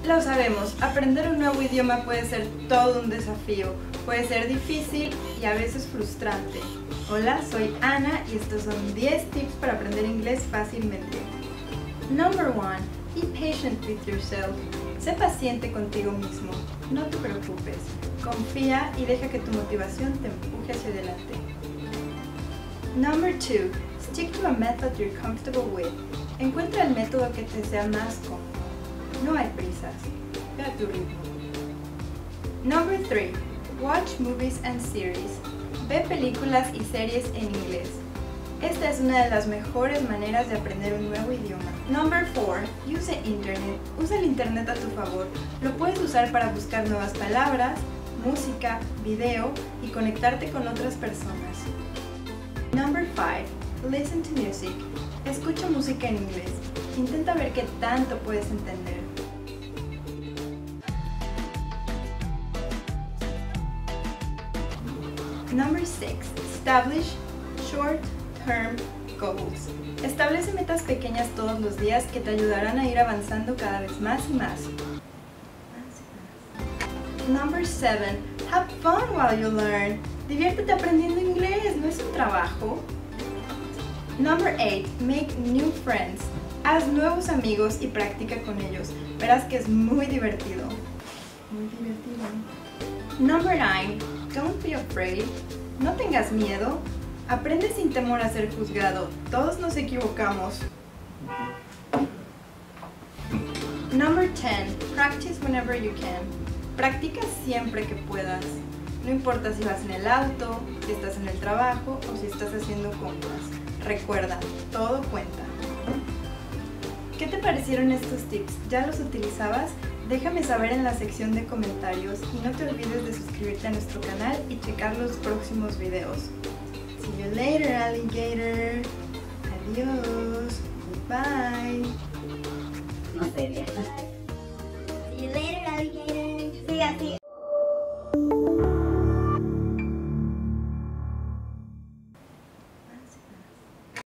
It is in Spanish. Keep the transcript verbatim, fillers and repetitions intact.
Lo sabemos, aprender un nuevo idioma puede ser todo un desafío, puede ser difícil y a veces frustrante. Hola, soy Ana y estos son diez tips para aprender inglés fácilmente. Number one. Be patient with yourself. Sé paciente contigo mismo. No te preocupes. Confía y deja que tu motivación te empuje hacia adelante. Number two. Stick to a method you're comfortable with. Encuentra el método que te sea más cómodo. No hay prisas. Ve a tu ritmo. Number three. Watch movies and series. Ve películas y series en inglés. Esta es una de las mejores maneras de aprender un nuevo idioma. Number four. Use the internet. Usa el internet a tu favor. Lo puedes usar para buscar nuevas palabras, música, video y conectarte con otras personas. Number five. Listen to music. Escucha música en inglés. Intenta ver qué tanto puedes entender. Number six. Establish short-term goals. Establece metas pequeñas todos los días que te ayudarán a ir avanzando cada vez más y más. Number seven. Have fun while you learn. Diviértete aprendiendo inglés, no es un trabajo. Number eight. Make new friends. Haz nuevos amigos y practica con ellos. Verás que es muy divertido. Muy divertido. Number nine. Don't be afraid. No tengas miedo. Aprende sin temor a ser juzgado. Todos nos equivocamos. Number ten. Practice whenever you can. Practica siempre que puedas. No importa si vas en el auto, si estás en el trabajo o si estás haciendo compras. Recuerda, todo cuenta. ¿Qué te parecieron estos tips? ¿Ya los utilizabas? Déjame saber en la sección de comentarios y no te olvides de suscribirte a nuestro canal y checar los próximos videos. See you later, alligator. Adiós. Bye. No sé bien. See you later, alligator. Sí, así.